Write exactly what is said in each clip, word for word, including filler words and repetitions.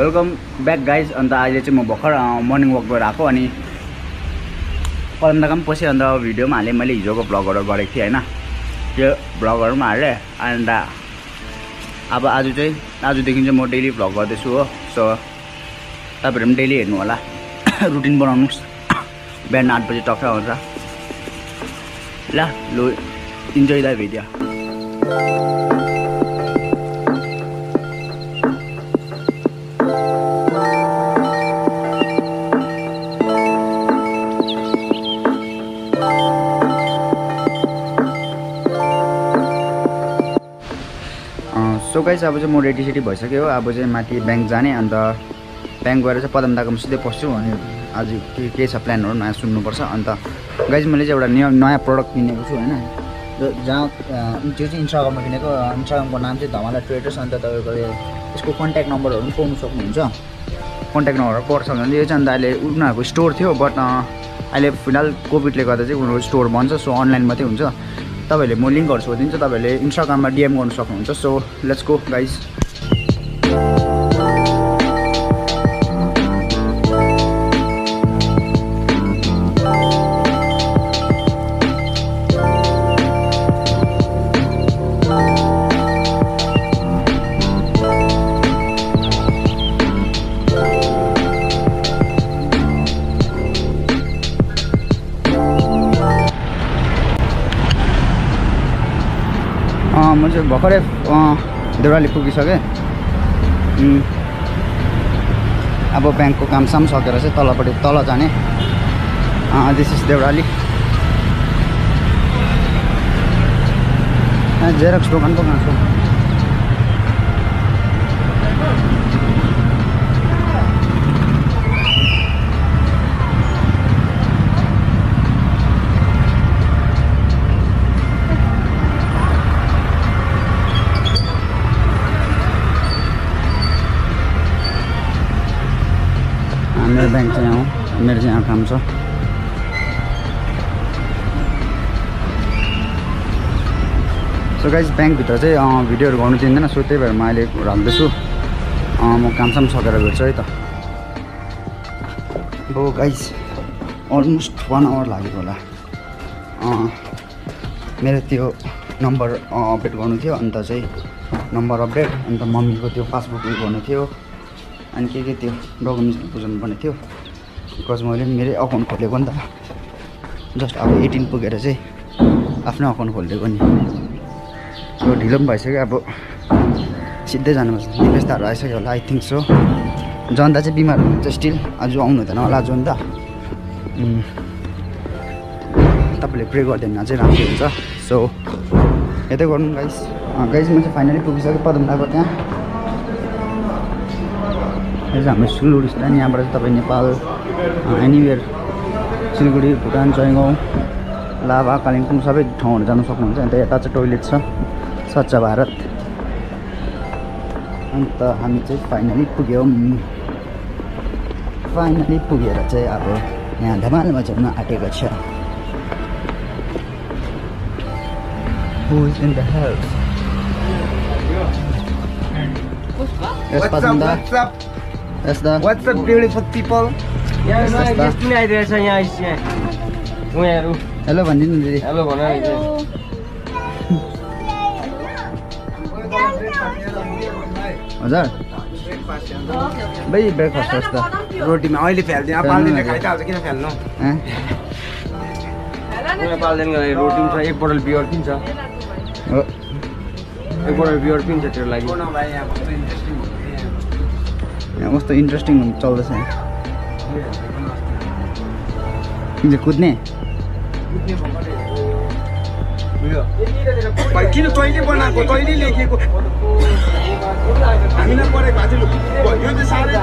Welcome back guys. अन्त अहिले चाहिँ म भर्खर मर्निङ वक गरेर आएको अनि पदमदाका पनि पछि अन्त भिडियोमा हालेँ मैले हिजोको भ्लगहरू गरेको थिएँ होइन, त्यो भ्लगहरूमा हालेँ। अन्त अब आज चाहिँ आजदेखि चाहिँ म डेली भ्लग गर्दैछु हो। सो तपाईँहरू पनि डेली हेर्नु होला, रुटिन बनाउनुहोस्। बिहान आठ बजी टक्क आउँछ ल। लु enjoy the video. So guys अब चाहिँ म रेडी सेडी भइसक्यो। अब चाहिँ माथि ब्याङ्क जाने, अन्त ब्याङ्क गएर चाहिँ पदम दाकोमा सिधै पस्छु। अनि आज के के छ प्लानहरू नयाँ सुन्नुपर्छ। अन्त गाइस मैले चाहिँ एउटा नयाँ नयाँ प्रडक्ट किनेको छु होइन, जहाँ त्यो चाहिँ इन्स्टाग्राममा किनेको। इन्स्टाग्रामको नाम चाहिँ धमाला ट्रेडर्स। अन्त तपाईँको यसको कन्ट्याक्ट नम्बरहरू पनि पाउनु सक्नुहुन्छ। कन्ट्याक्ट नम्बरहरू पर्छ भने यो चाहिँ अन्त अहिले उनीहरूको स्टोर थियो, बट अहिले फिलहाल कोभिडले गर्दा चाहिँ उनीहरूको स्टोर बन्छ। सो अनलाइन मात्रै हुन्छ। तपाईँहरूले म लिङ्कहरू सोधिदिन्छु, तपाईँहरूले इन्स्टाग्राममा डिएम गर्नु सक्नुहुन्छ। So let's go guys. म चाहिँ भर्खरै देउराली पुगिसकेँ। अब ब्याङ्कको कामसाम सकेर चाहिँ तलपट्टि तल जाने। This is Deurali. जेरक्स दोकान पो कहाँ छ? मेरो ब्याङ्क चाहिँ यहाँ हो, मेरो चाहिँ यहाँ काम छ। सो गाइस ब्याङ्कभित्र चाहिँ भिडियोहरू गर्नु दिँदैन, सो त्यही भएर म अहिले राख्दैछु। म कामसाम सकेर भेट्छु है त। अब गाइस अलमोस्ट वान आवर लागेको होला। मेरो त्यो नम्बर अपडेट गर्नु थियो, अन्त चाहिँ नम्बर अपडेट, अन्त मम्मीको त्यो पासबुक उयो गर्नु थियो, अनि के के त्यो डकुमेन्ट्सहरू बुझाउनु पर्ने थियो। बिकज मैले मेरै अकाउन्ट खोलेको नि त, जस्ट अब एटिन पुगेर चाहिँ आफ्नो अकाउन्ट खोलिदिएको नि। त्यो ढिलो पनि भइसक्यो। अब सिधै जानुपर्छ। निवेशताहरू आइसक्यो होला आई थिङ्क सो। जनता चाहिँ बिमार हुनुहुन्छ स्टिल, आज आउनु हुँदैन होला जनता। तपाईँले प्रे गरिदिनु चाहिँ राम्रो हुन्छ। सो यतै गर्नु गाइस। गाइस म चाहिँ फाइनली पुगिसकेँ पदम दाको त्यहाँ। यो चाहिँ हाम्रो सिलगढी स्ट्यान्ड। यहाँबाट चाहिँ तपाईँ नेपाल एनिवेयर सिलगढी, भुटान, जयगाउँ, लाभा, कालिम्पोङ सबै ठाउँहरू जानु सक्नुहुन्छ। अन्त यता चाहिँ टोइलेट छ, स्वच्छ भारत। अन्त हामी चाहिँ फाइनली पुग्यौँ। फाइनली पुगेर चाहिँ अब यहाँ धमालमा जाउन आँटेको छ। Who is in the house? Yes, Pasanda. What's up? Yes, the. What's up, beautiful people? यहाँ गेस्ट पनि आइरहेको छ यहाँ यहाँ उहाँहरू। हेलो भनिदिनु दिदी। हेलो भन। हजुर भाइ ब्रेकफास्ट होस् त। रोटीमा अहिले फाल्दिनँ, अब पाल्दिनँ खाइ त हाल्छ, किन फाल्नु? उहाँ पाल्दैन रोटी पनि छ, एक बोतल बियर पनि छ, एक बोतल बियर पनि छ तेरो लागि। यहाँ कस्तो इन्ट्रेस्टिङ चल्दैछ यहाँ। कुद्ने किन तैँले बनाएको, तैँले लेखेको हामीलाई परेको आज यो चाहिँ साह्रै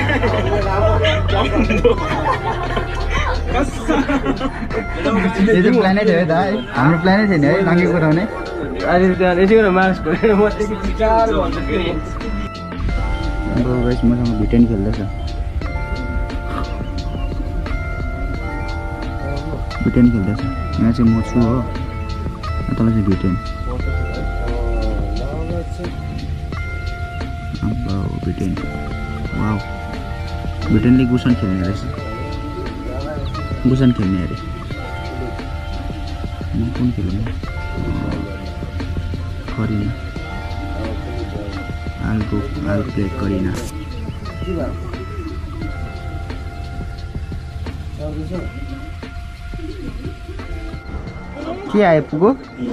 त्यो प्लानै थियो है त। है हाम्रो प्लानै थियो नि है नाङ्गे कुदाउने। अहिले त्यहाँ यतिखेर मार्क्स खोलेर म चार भन्छु। अब गाइस मसँग भिटेन खेल्दैछ। भिटेन खेल्दैछ। यहाँ चाहिँ म छु हो, तल चाहिँ भिटेन। अब भिटेन वाउ भुटेनले गुसन खेल्ने रहेछ गुसन खेल्ने अरे म कुन खेल्ने करिना आलको आल प्ले करिना के आयो पुगो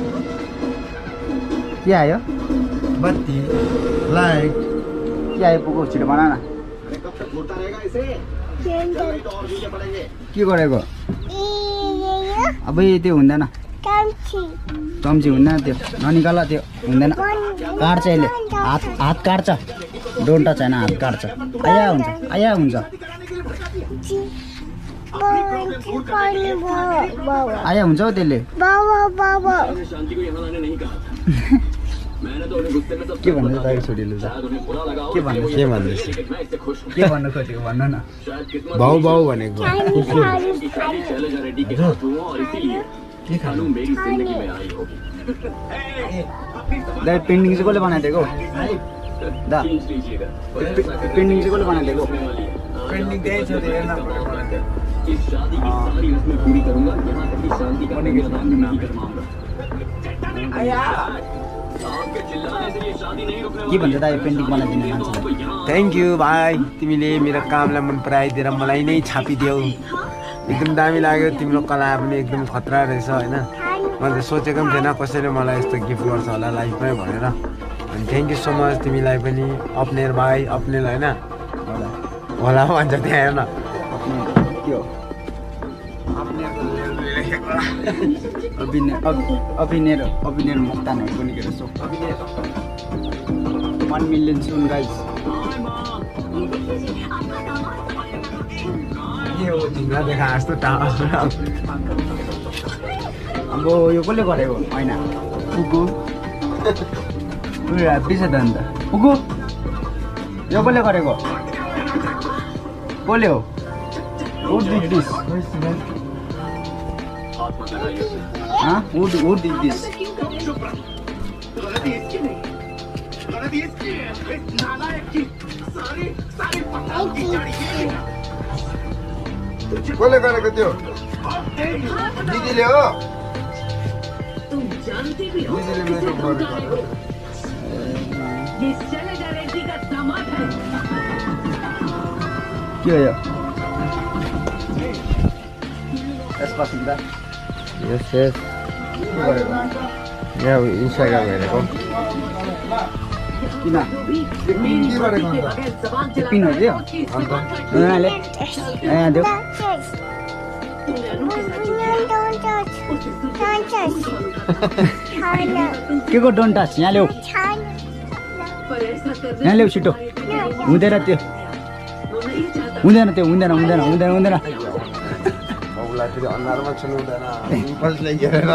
के आयो बत्ती लाइट के आयो पुगो छिटो भन न के गरेको अब त्यो हुँदैन चम्ची हुँदैन त्यो ननिकाल त्यो हुँदैन काट्छ यसले हात हात काट्छ डोन्ट टच हैन हात काट्छ आया हुन्छ आया हुन्छ आया हुन्छ हौ त्यसले के भन्नु दाइ छोरीले के भन्नु के भन्दै के भन्नु खोजेको भन्नु न भाउ भाउ भनेको के खानु दाइ पेन्डिङ चाहिँ कसले बनाइदिएको दा पेन्डिङ चाहिँ कसले बनाइदिएको पेन्डिङ त्यही छ हेर्न के भन्छ दाइ पेन्टिङ बनाइदिने मान्छेलाई थ्याङ्क यू भाइ तिमीले मेरो कामलाई मन पराइदिएर मलाई नै छापिदियौ एकदम दामी लाग्यो तिम्रो कला पनि एकदम खतरा रहेछ होइन मैले सोचेको पनि थिएन कसैले मलाई यस्तो गिफ्ट गर्छ होला लाइफमै भनेर अनि थ्याङ्क यू सो मच तिमीलाई पनि अपनेर भाइ अपनेल होइन होला भन्छ त्यहाँ हेर्न के हो अभिनय अभिनय अभिनय मुक्तानहरू पनि के रहेछ वान मिलियन सुन गाइस के हो तिमीलाई देखा जस्तो टाढा अब यो कसले गरेको होइन पुगु बिर्स त अन्त पुगु यो कसले गरेको कसले हो Who did this? Huh? Who, who did this? कसले गरेको त्यो दिदीले हो दिदीले मेरो गरेको के हो यो Despacito. यस यस यहाँ इन्स्टाग्राम हेरेको किन के गरेको त्यो पिन हो त्यो अन्त उनीहरूले यहाँ देऊ के को डोन्ट टच यहाँ ल्याऊ यहाँ ल्याऊ छिटो हुँदैन त्यो हुँदैन त्यो हुँदैन हुँदैन हुँदैन हुँदैन बाबुलाई फेरि अनुहारमा छुनु हुँदैन इम्पल्सले हेरेर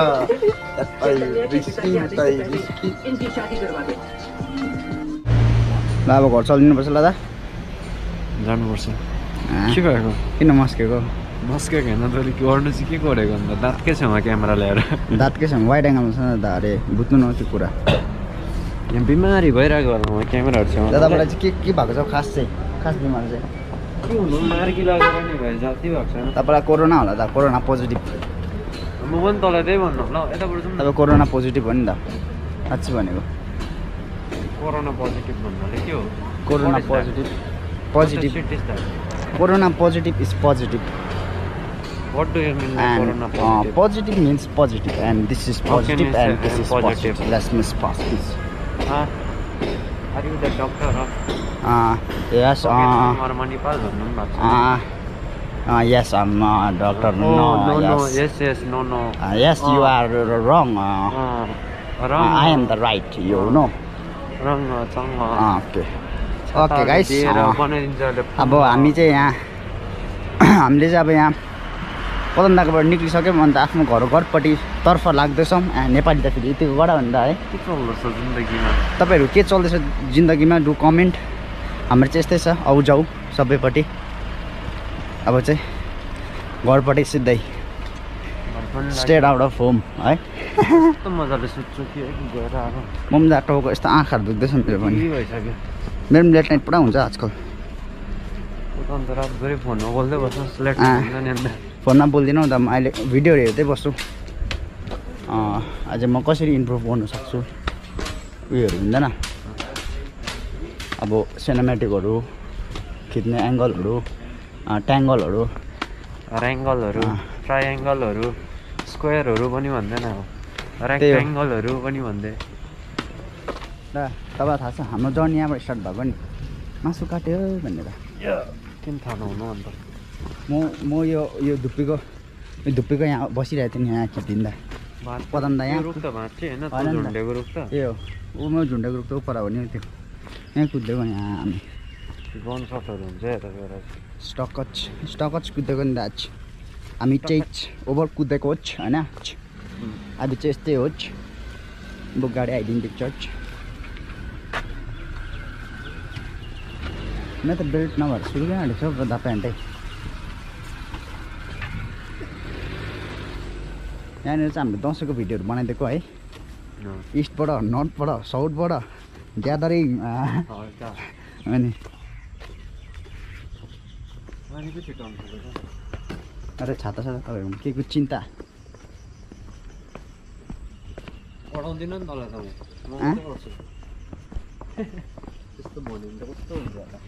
ल अब घर चलिदिनुपर्छ ल दा जानुपर्छ के गरेको किन मस्केको मस्केको होइन तैँले गर्नु चाहिँ के गरेको अन्त दाँतकै छेउमा क्यामेरा ल्याएर दाँतकै छ वाइड एङ्गलमा छ दा अरे बुझ्नु न त्यो कुरा यहाँ बिमारी भइरहेको बेलामा क्यामेराहरू छेउमा दादाबाट चाहिँ के के भएको छ खास चाहिँ खास बिमार चाहिँ के हुनु मार्की लागेर नि भाइ जाति भएको छैन तपाईँलाई कोरोना होला दा कोरोना पोजिटिभ म पनि तँलाई त्यही भन्नु ल यताबाट जाउँ न तपाईँ कोरोना पोजिटिभ हो नि त साँच्ची भनेको कोरोना पोजिटिभ भन्नाले के हो corona positive positive corona positive is positive What do you mean by and corona uh, positive? positive means positive and this is How can positive you and say this I'm is positive? positive. Let's miss past please. Huh? Are you the doctor? Huh? Uh, yes, uh, uh, uh, yes, I'm uh, doctor. Oh, no, no, yes. no, yes, yes, no, no. Uh, yes, you Uh, are uh, wrong. Uh, Uh, uh, wrong. I am the right, you know. Wrong, uh, wrong. Uh, okay. Okay, guys. दिएर Uh, बनाइदिन्छ अहिले अब हामी चाहिँ यहाँ हामीले चाहिँ अब यहाँ पदमदाकोबाट निक्लिसक्यौँ अन्त आफ्नो घर घरपट्टि तर्फ लाग्दैछौँ नेपाली त फेरि यतिको गडा भन्दा है के चल्दैछ जिन्दगीमा तपाईँहरू के चल्दैछ जिन्दगीमा डु कमेन्ट हाम्रो चाहिँ यस्तै छ आउ जाउ सबैपट्टि अब चाहिँ घरपट्टि सिधै स्टेट आउट अफ होम है कस्तो मजाले सुत्छु कि गएर अब म पनि टाउको यस्तो आँखाहरू दुख्दैछ मेरो पनि के भइसक्यो मेरो पनि लेट नाइट पुरा हुन्छ आजकल अन्त रातभरि फोनमा बोल्दै बस्नु स्लेट अँ। हुन्छ नि अन्त फोनमा बोल्दिनँ त म अहिले भिडियोहरू हेर्दै बस्छु अँ, अझै म कसरी इम्प्रुभ गर्नु सक्छु उयोहरू हुँदैन अब सिनेमेटिकहरू खिच्ने एङ्गलहरू ट्याङ्गलहरू रेङ्गलहरू अँ। ट्राइएङ्गलहरू स्क्वायरहरू पनि भन्दैन अब त्यही हो। रेक्ट्याङ्गलहरू पनि भन्दै र तपाईँलाई थाहा छ हाम्रो जर्नी यहाँबाट स्टार्ट भएको नि मासु काट्यो भनेर किन थाहा नहुनु अन्त म म यो यो धुप्पीको यो धुप्पीको यहाँ बसिरहेको थिएँ नि यहाँ खिचिदिँदा भात पदम दा यहाँ यो रुख त भात चाहिँ होइन होइन नि त। झुन्डेको रुख त ए हो ऊ म झुन्डेको रुख त उपर हो नि त्यो यहाँ कुद्देको नि यहाँ हामी गन सटहरू हुन्छ यता गएर स्टकच स्टकच कुदेको नि दाज हामी चाहिँ ओभर कुदेको होस् होइन अब चाहिँ यस्तै होस् बुक गाडी आइडेन्टिटी चर्च म त बेल्ट नभएर सुरु किन हालेको छ दा प्यान्टै यहाँनिर चाहिँ हामीले दसैँको भिडियोहरू बनाइदिएको है इस्टबाट नर्थबाट साउथबाट ग्यादरिङ अनि अरे छाता छ तपाईँहरू के को चिन्ता पढाउँदिन नि तँलाई तपाईँ म अँ? मात्रै पढ्छु त्यस्तो भन्यो भने त कस्तो हुन्छ होला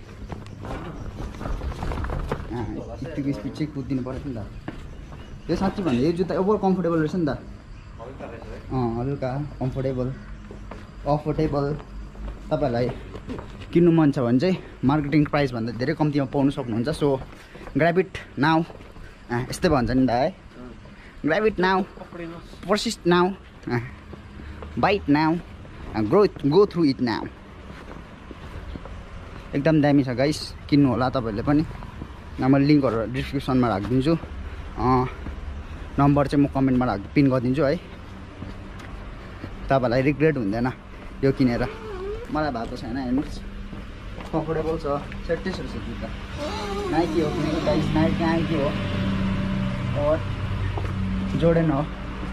यतिको स्पिड चाहिँ कुदिनु पऱ्यो नि त यो साँच्ची भन्दा यो जुत्ता ओभर कम्फोर्टेबल रहेछ नि त हल्का रहेछ है अँ हल्का कम्फोर्टेबल अफोर्टेबल तपाईँहरूलाई किन्नु मन छ भने चाहिँ मार्केटिङ प्राइसभन्दा धेरै कम्तीमा पाउनु सक्नुहुन्छ सो ग्राब इट नाउ यस्तै भन्छ नि त है grab it now persist now bite now grow go through it now एकदम दामी छ गाइस किन्नु होला तपाईँहरूले पनि म लिङ्कहरू डिस्क्रिप्सनमा राखिदिन्छु नम्बर चाहिँ म कमेन्टमा राख पिन गरिदिन्छु है तपाईँहरूलाई रिग्रेट हुँदैन यो किनेर मलाई भएको छैन हेर्नुहोस् कम्फोर्टेबल छ सेट्टै छ जुत्ता नाइकी हो किनेको गाइस नाइकी नाइकी हो और जोर्डन हो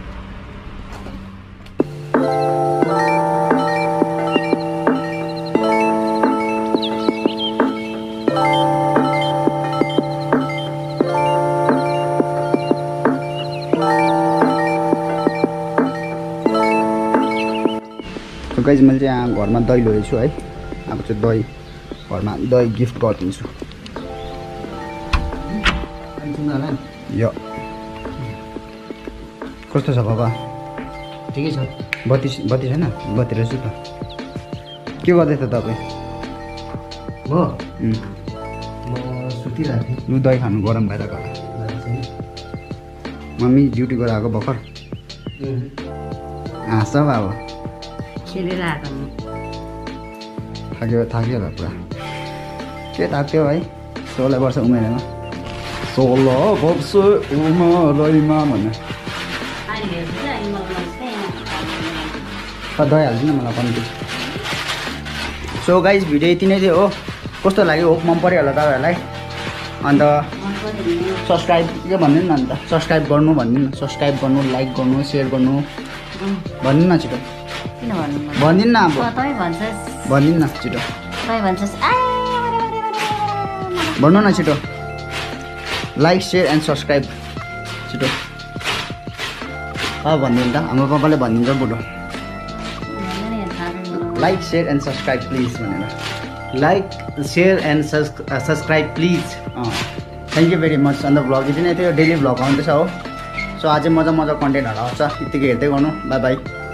गाइस मैले चाहिँ यहाँ घरमा दही ल्याएको छु है अब चाहिँ दही घरमा दही गिफ्ट गरिदिन्छु यो कस्तो छ बाबा ठिकै छ बत्ती बत्ती छैन बत्ती रहेछ त के गर्दैछ तपाईँ म उम्, म सुतिरहेको लु दही खानु गरम भइरहेको होला थिएँ मम्मी ड्युटी गएर आएको भर्खर हाँस अब खेलेर आएको नि थाक्यो थाक्यो होला पुरा के थाक्यो है सोह्र वर्ष उमेरमा सोह्र वर्ष उमेरमा भन्ने अहिले हेर्छु चाहिँ अहिले मलाई दही हाल्छु न मलाई कम्ती सो गाइज भिडियो यति नै थियो हो कस्तो लाग्यो होप मन पऱ्यो होला तपाईँहरूलाई अन्त मन पऱ्यो सब्सक्राइब के भन्नु न अन्त सब्सक्राइब गर्नु भन्नु न सब्सक्राइब गर्नु लाइक गर्नु सेयर गर्नु भन्नु न छिटो किन भन्नु मन भनिदिनु न अब तपाईँ भन्छस् भनिदिनु न छिटो तपाईँ भन्छस् आ भन्नु न छिटो लाइक सेयर एन्ड सब्सक्राइब छिटो अब भनिदिनु त हाम्रो पापाले भनिदिन्छ बुढो like share and subscribe please भनेर like share and subscribe please thank you very much अन्त भ्लग यति नै थियो डेली भ्लग आउँदैछ हो सो अझै मजा मजा कन्टेन्टहरू आउँछ यत्तिकै हेर्दै गर्नु बाई बाई